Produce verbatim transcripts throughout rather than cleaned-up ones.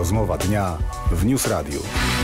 Rozmowa dnia w News Radio.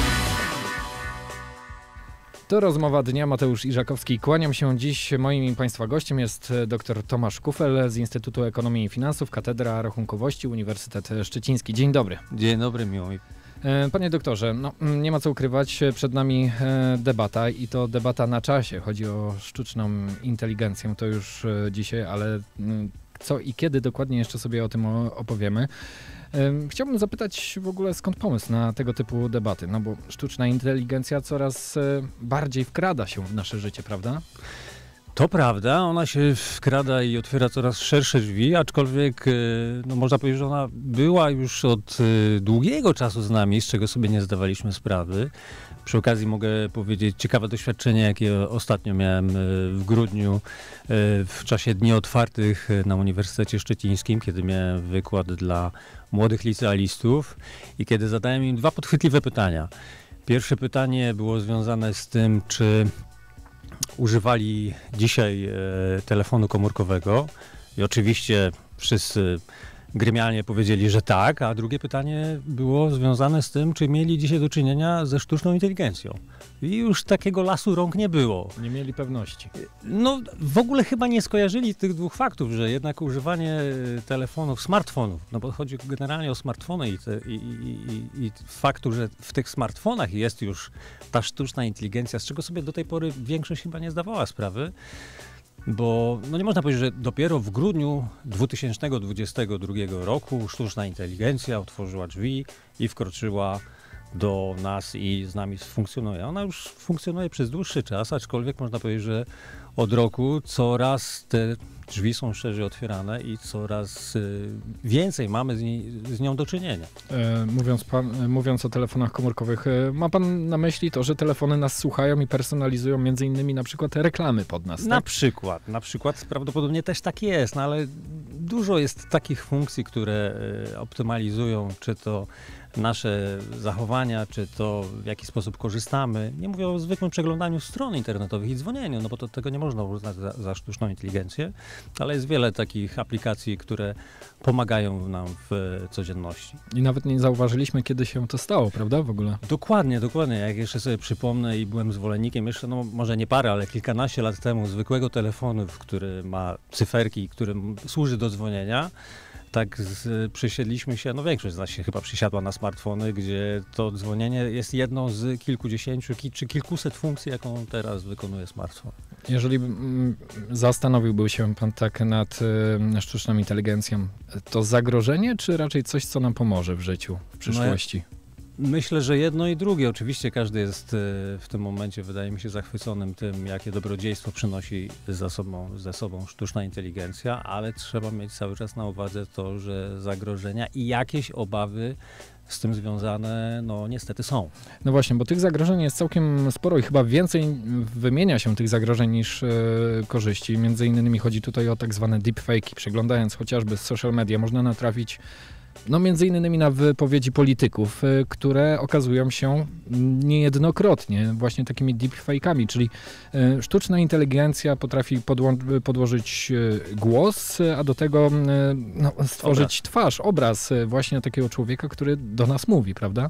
To rozmowa dnia. Mateusz Iżakowski. Kłaniam się dziś. Moim i Państwa gościem jest dr Tomasz Kufel z Instytutu Ekonomii i Finansów, Katedra Rachunkowości, Uniwersytet Szczeciński. Dzień dobry. Dzień dobry, miło mi. Panie doktorze, no, nie ma co ukrywać, przed nami debata i to debata na czasie. Chodzi o sztuczną inteligencję, to już dzisiaj, ale co i kiedy dokładnie jeszcze sobie o tym opowiemy. Chciałbym zapytać w ogóle, skąd pomysł na tego typu debaty, no bo sztuczna inteligencja coraz bardziej wkrada się w nasze życie, prawda? To prawda, ona się wkrada i otwiera coraz szersze drzwi, aczkolwiek no, można powiedzieć, że ona była już od długiego czasu z nami, z czego sobie nie zdawaliśmy sprawy. Przy okazji mogę powiedzieć ciekawe doświadczenie, jakie ostatnio miałem w grudniu w czasie Dni Otwartych na Uniwersytecie Szczecińskim, kiedy miałem wykład dla młodych licealistów i kiedy zadałem im dwa podchwytliwe pytania. Pierwsze pytanie było związane z tym, czy używali dzisiaj e, telefonu komórkowego i oczywiście wszyscy gremialnie powiedzieli, że tak, a drugie pytanie było związane z tym, czy mieli dzisiaj do czynienia ze sztuczną inteligencją. I już takiego lasu rąk nie było. Nie mieli pewności. No w ogóle chyba nie skojarzyli tych dwóch faktów, że jednak używanie telefonów, smartfonów, no bo chodzi generalnie o smartfony i, te, i, i, i faktu, że w tych smartfonach jest już ta sztuczna inteligencja, z czego sobie do tej pory większość chyba nie zdawała sprawy. Bo no nie można powiedzieć, że dopiero w grudniu dwa tysiące dwudziestego drugiego roku sztuczna inteligencja otworzyła drzwi i wkroczyła do nas i z nami funkcjonuje. Ona już funkcjonuje przez dłuższy czas, aczkolwiek można powiedzieć, że od roku coraz te drzwi są szerzej otwierane i coraz y, więcej mamy z, nie, z nią do czynienia. E, mówiąc, pan, mówiąc o telefonach komórkowych, e, ma pan na myśli to, że telefony nas słuchają i personalizują między innymi na przykład reklamy pod nas, Na tak? przykład, na przykład prawdopodobnie też tak jest, no ale dużo jest takich funkcji, które y, optymalizują, czy to nasze zachowania, czy to w jaki sposób korzystamy. Nie mówię o zwykłym przeglądaniu stron internetowych i dzwonieniu, no bo to, tego nie można uznać za, za sztuczną inteligencję, ale jest wiele takich aplikacji, które pomagają nam w codzienności. I nawet nie zauważyliśmy, kiedy się to stało, prawda, w ogóle? Dokładnie, dokładnie. Jak jeszcze sobie przypomnę i byłem zwolennikiem jeszcze, no może nie parę, ale kilkanaście lat temu zwykłego telefonu, który ma cyferki, który służy do dzwonienia, tak z, przysiedliśmy się, no większość z nas się chyba przysiadła na smartfony, gdzie to dzwonienie jest jedną z kilkudziesięciu ki, czy kilkuset funkcji, jaką teraz wykonuje smartfon. Jeżeli mm, zastanowiłby się pan tak nad y, sztuczną inteligencją, to zagrożenie, czy raczej coś, co nam pomoże w życiu, w przyszłości? No ja... Myślę, że jedno i drugie. Oczywiście każdy jest w tym momencie, wydaje mi się, zachwyconym tym, jakie dobrodziejstwo przynosi za sobą, ze sobą sztuczna inteligencja, ale trzeba mieć cały czas na uwadze to, że zagrożenia i jakieś obawy z tym związane, no niestety są. No właśnie, bo tych zagrożeń jest całkiem sporo i chyba więcej wymienia się tych zagrożeń niż e, korzyści. Między innymi chodzi tutaj o tak zwane deepfake'i. Przeglądając chociażby social media, można natrafić no między innymi na wypowiedzi polityków, y, które okazują się niejednokrotnie właśnie takimi deepfake'ami, czyli y, sztuczna inteligencja potrafi podło- podłożyć y, głos, a do tego y, no, stworzyć obraz. twarz, obraz y, właśnie takiego człowieka, który do nas mówi, prawda?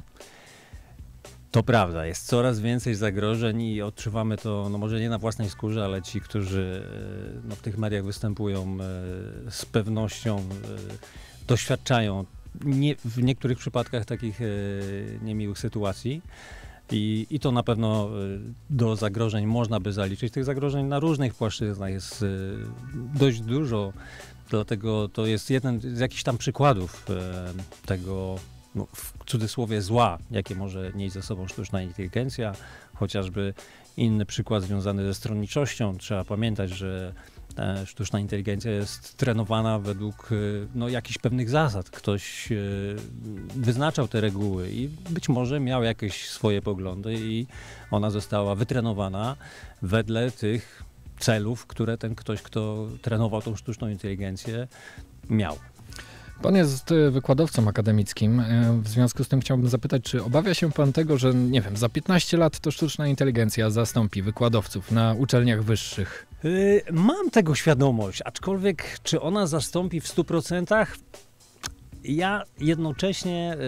To prawda, jest coraz więcej zagrożeń i odczuwamy to, no może nie na własnej skórze, ale ci, którzy no, w tych mediach występują z pewnością doświadczają nie, w niektórych przypadkach takich e, niemiłych sytuacji i, i to na pewno do zagrożeń można by zaliczyć. Tych zagrożeń na różnych płaszczyznach jest e, dość dużo, dlatego to jest jeden z jakichś tam przykładów e, tego, no, w cudzysłowie zła, jakie może nieść ze sobą sztuczna inteligencja, chociażby inny przykład związany ze stronniczością. Trzeba pamiętać, że sztuczna inteligencja jest trenowana według no, jakichś pewnych zasad. Ktoś wyznaczał te reguły i być może miał jakieś swoje poglądy i ona została wytrenowana wedle tych celów, które ten ktoś, kto trenował tą sztuczną inteligencję, miał. Pan jest wykładowcą akademickim. W związku z tym chciałbym zapytać, czy obawia się pan tego, że nie wiem, za piętnaście lat to sztuczna inteligencja zastąpi wykładowców na uczelniach wyższych? Yy, mam tego świadomość, aczkolwiek czy ona zastąpi w stu procentach? ja jednocześnie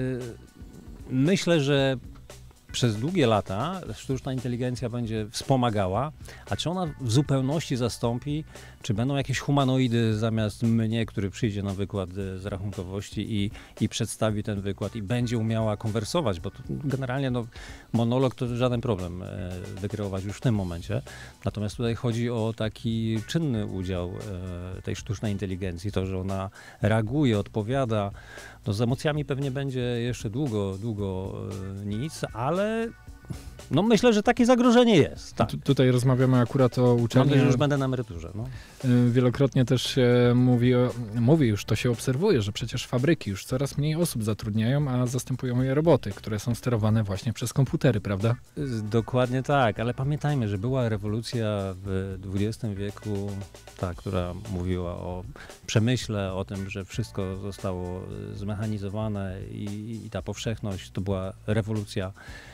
yy, myślę, że przez długie lata sztuczna inteligencja będzie wspomagała, a czy ona w zupełności zastąpi, czy będą jakieś humanoidy zamiast mnie, który przyjdzie na wykład z rachunkowości i, i przedstawi ten wykład i będzie umiała konwersować, bo to generalnie no, monolog to żaden problem e, wykreować już w tym momencie. Natomiast tutaj chodzi o taki czynny udział e, tej sztucznej inteligencji, to, że ona reaguje, odpowiada. No, z emocjami pewnie będzie jeszcze długo, długo e, nic, ale no myślę, że takie zagrożenie jest. Tak. Tu, tutaj rozmawiamy akurat o uczelni. Mam nadzieję, że już będę na emeryturze. No. Wielokrotnie też się mówi, o, mówi już, to się obserwuje, że przecież fabryki już coraz mniej osób zatrudniają, a zastępują je roboty, które są sterowane właśnie przez komputery, prawda? Dokładnie tak, ale pamiętajmy, że była rewolucja w dwudziestym wieku, ta, która mówiła o przemyśle, o tym, że wszystko zostało zmechanizowane i, i ta powszechność to była rewolucja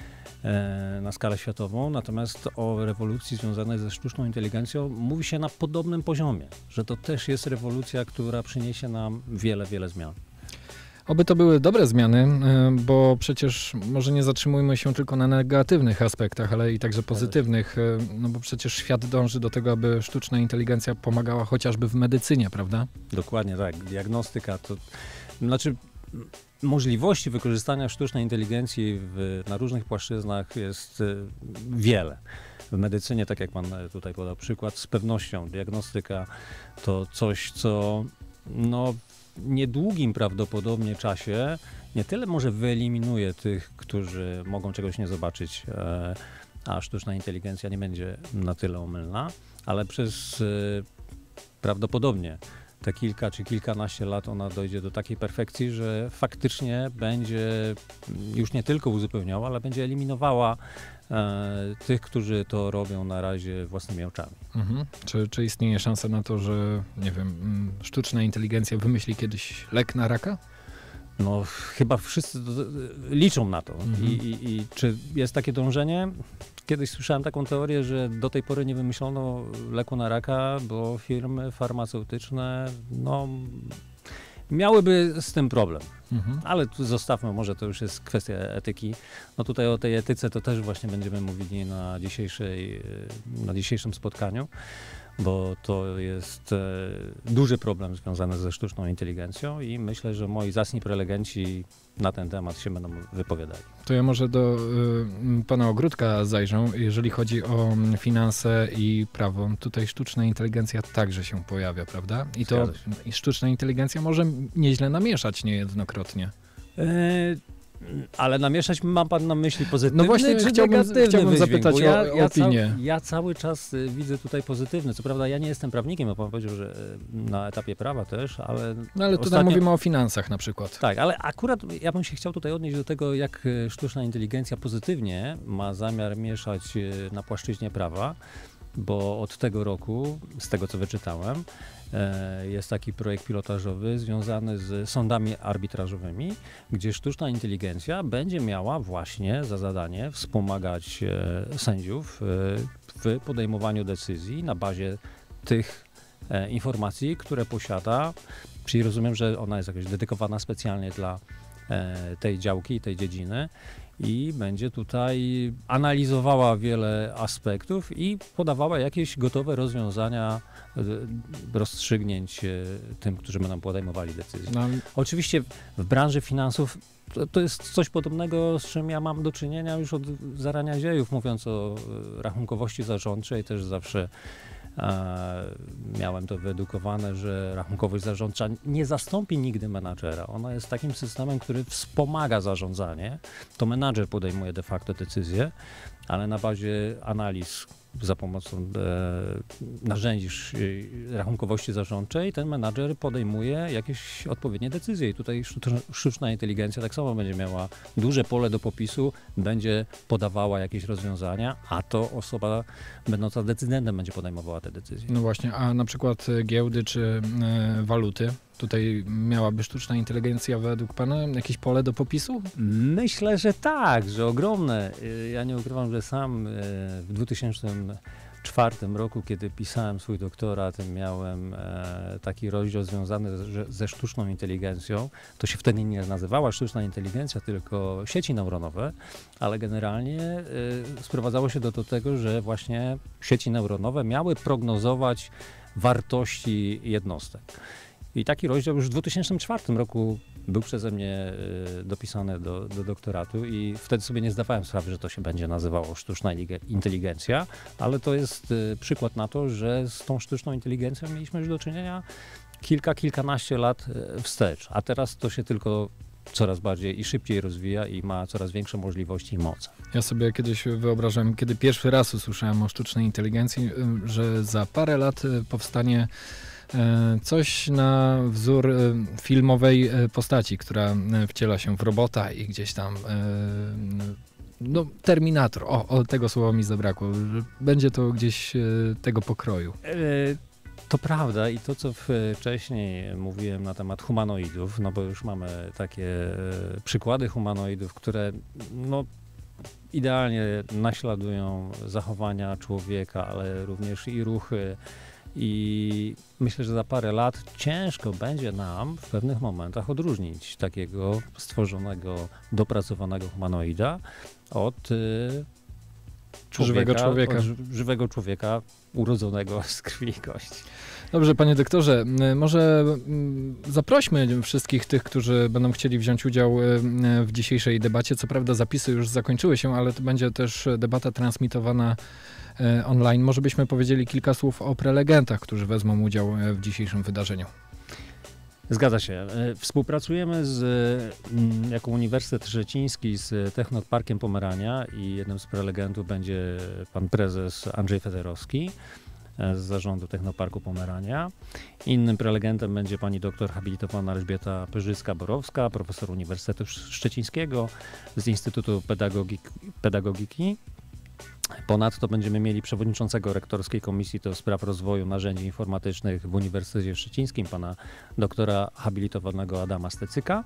na skalę światową, natomiast o rewolucji związanej ze sztuczną inteligencją mówi się na podobnym poziomie, że to też jest rewolucja, która przyniesie nam wiele, wiele zmian. Oby to były dobre zmiany, bo przecież może nie zatrzymujmy się tylko na negatywnych aspektach, ale i także pozytywnych, no bo przecież świat dąży do tego, aby sztuczna inteligencja pomagała chociażby w medycynie, prawda? Dokładnie tak. Diagnostyka to, znaczy możliwości wykorzystania sztucznej inteligencji w, na różnych płaszczyznach jest y, wiele. W medycynie, tak jak pan tutaj podał przykład, z pewnością diagnostyka to coś, co no, w niedługim prawdopodobnie czasie nie tyle może wyeliminuje tych, którzy mogą czegoś nie zobaczyć, e, a sztuczna inteligencja nie będzie na tyle omylna, ale przez y, prawdopodobnie te kilka czy kilkanaście lat ona dojdzie do takiej perfekcji, że faktycznie będzie już nie tylko uzupełniała, ale będzie eliminowała e, tych, którzy to robią na razie własnymi oczami. Mhm. Czy, czy istnieje szansa na to, że nie wiem, sztuczna inteligencja wymyśli kiedyś lek na raka? No chyba wszyscy do, liczą na to. Mhm. I, i, I czy jest takie dążenie? Kiedyś słyszałem taką teorię, że do tej pory nie wymyślono leku na raka, bo firmy farmaceutyczne no, miałyby z tym problem. Mhm. Ale tu zostawmy, może to już jest kwestia etyki. No tutaj o tej etyce to też właśnie będziemy mówili na, dzisiejszej, na dzisiejszym spotkaniu, bo to jest e, duży problem związany ze sztuczną inteligencją i myślę, że moi zacni prelegenci na ten temat się będą wypowiadali. To ja może do y, pana Ogródka zajrzę, jeżeli chodzi o finanse i prawo. Tutaj sztuczna inteligencja także się pojawia, prawda? I to i sztuczna inteligencja może nieźle namieszać niejednokrotnie. E Ale namieszać ma pan na myśli pozytywny, no właśnie, czy chciałbym, negatywny chciałbym wydźwięk? zapytać o, ja, o ja opinię. Cał, ja cały czas y, widzę tutaj pozytywny. Co prawda ja nie jestem prawnikiem, bo pan powiedział, że y, na etapie prawa też, ale... No ale tutaj ostatnio... mówimy o finansach na przykład. Tak, ale akurat ja bym się chciał tutaj odnieść do tego, jak sztuczna inteligencja pozytywnie ma zamiar mieszać y, na płaszczyźnie prawa, bo od tego roku, z tego co wyczytałem, jest taki projekt pilotażowy związany z sądami arbitrażowymi, gdzie sztuczna inteligencja będzie miała właśnie za zadanie wspomagać sędziów w podejmowaniu decyzji na bazie tych informacji, które posiada. Czyli rozumiem, że ona jest jakoś dedykowana specjalnie dla tej działki, tej dziedziny. I będzie tutaj analizowała wiele aspektów i podawała jakieś gotowe rozwiązania, rozstrzygnięć tym, którzy będą podejmowali decyzje. No. Oczywiście w branży finansów to, to jest coś podobnego, z czym ja mam do czynienia już od zarania dziejów, mówiąc o rachunkowości zarządczej, też zawsze E, miałem to wyedukowane, że rachunkowość zarządcza nie zastąpi nigdy menadżera. Ona jest takim systemem, który wspomaga zarządzanie. To menadżer podejmuje de facto decyzje, ale na bazie analiz za pomocą e, narzędzi rachunkowości zarządczej ten menadżer podejmuje jakieś odpowiednie decyzje. I tutaj sztuczna inteligencja tak samo będzie miała duże pole do popisu, będzie podawała jakieś rozwiązania, a to osoba będąca decydentem będzie podejmowała te decyzje. No właśnie, a na przykład giełdy czy e, waluty? Tutaj miałaby sztuczna inteligencja według pana jakieś pole do popisu? Myślę, że tak, że ogromne. Ja nie ukrywam, że sam w dwa tysiące czwartym roku, kiedy pisałem swój doktorat, miałem e, taki rozdział związany ze, ze sztuczną inteligencją. To się wtedy nie nazywała sztuczna inteligencja, tylko sieci neuronowe, ale generalnie e, sprowadzało się do, do tego, że właśnie sieci neuronowe miały prognozować wartości jednostek. I taki rozdział już w dwa tysiące czwartym roku był przeze mnie y, dopisany do, do doktoratu i wtedy sobie nie zdawałem sprawy, że to się będzie nazywało sztuczna inteligencja, ale to jest y, przykład na to, że z tą sztuczną inteligencją mieliśmy już do czynienia kilka, kilkanaście lat y, wstecz, a teraz to się tylko coraz bardziej i szybciej rozwija i ma coraz większe możliwości i moce. Ja sobie kiedyś wyobrażałem, kiedy pierwszy raz usłyszałem o sztucznej inteligencji, że za parę lat powstanie coś na wzór filmowej postaci, która wciela się w robota i gdzieś tam no, Terminator, o, o tego słowa mi zabrakło, będzie to gdzieś tego pokroju. To prawda i to, co wcześniej mówiłem na temat humanoidów, no bo już mamy takie przykłady humanoidów, które no, idealnie naśladują zachowania człowieka, ale również i ruchy. I myślę, że za parę lat ciężko będzie nam w pewnych momentach odróżnić takiego stworzonego, dopracowanego humanoida od y, człowieka, żywego człowieka. Od ży- żywego człowieka urodzonego z krwi i kości. Dobrze, panie doktorze, może zaprośmy wszystkich tych, którzy będą chcieli wziąć udział w dzisiejszej debacie. Co prawda zapisy już zakończyły się, ale to będzie też debata transmitowana online. Może byśmy powiedzieli kilka słów o prelegentach, którzy wezmą udział w dzisiejszym wydarzeniu. Zgadza się. Współpracujemy z, jako Uniwersytet Szczeciński z Technoparkiem Pomerania i jednym z prelegentów będzie pan prezes Andrzej Federowski z zarządu Technoparku Pomerania. Innym prelegentem będzie pani doktor habilitowana Elżbieta Pyrzycka-Borowska, profesor Uniwersytetu Szczecińskiego z Instytutu Pedagogiki, Pedagogiki. Ponadto będziemy mieli przewodniczącego rektorskiej komisji do spraw rozwoju narzędzi informatycznych w Uniwersytecie Szczecińskim, pana doktora habilitowanego Adama Stecyka.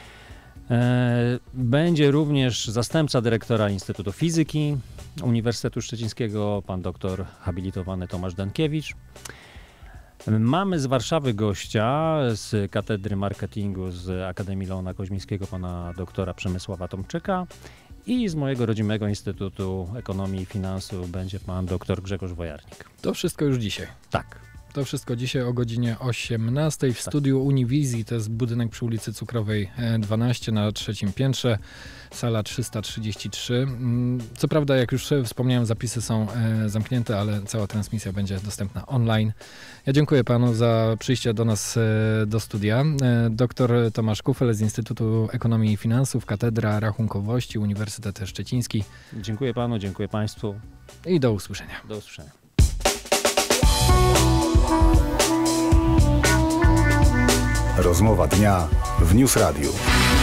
Będzie również zastępca dyrektora Instytutu Fizyki Uniwersytetu Szczecińskiego, pan doktor habilitowany Tomasz Dankiewicz. Mamy z Warszawy gościa z Katedry Marketingu z Akademii Leona Koźmińskiego, pana doktora Przemysława Tomczyka. I z mojego rodzimego Instytutu Ekonomii i Finansów będzie pan doktor Grzegorz Wojarnik. To wszystko już dzisiaj. Tak. To wszystko dzisiaj o godzinie osiemnastej w tak. studiu Uniwizji. To jest budynek przy ulicy Cukrowej dwanaście na trzecim piętrze, sala trzysta trzydzieści trzy. Co prawda, jak już wspomniałem, zapisy są zamknięte, ale cała transmisja będzie dostępna online. Ja dziękuję panu za przyjście do nas do studia. Doktor Tomasz Kufel z Instytutu Ekonomii i Finansów, Katedra Rachunkowości, Uniwersytet Szczeciński. Dziękuję panu, dziękuję państwu. I do usłyszenia. Do usłyszenia. Rozmowa dnia w News Radio.